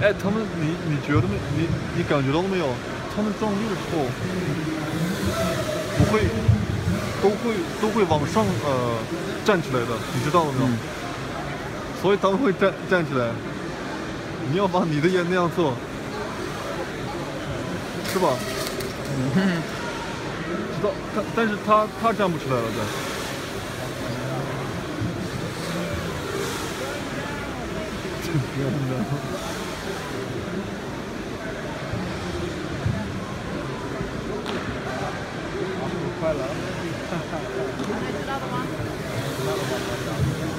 哎，他们，你觉得没？你感觉到了没有？他们撞右后，不会，都会往上站起来的，你知道了没有？所以他们会站起来。你要把你的也那样做，是吧？知道，但是他站不起来了，对。天哪！快了！ 知道的吗？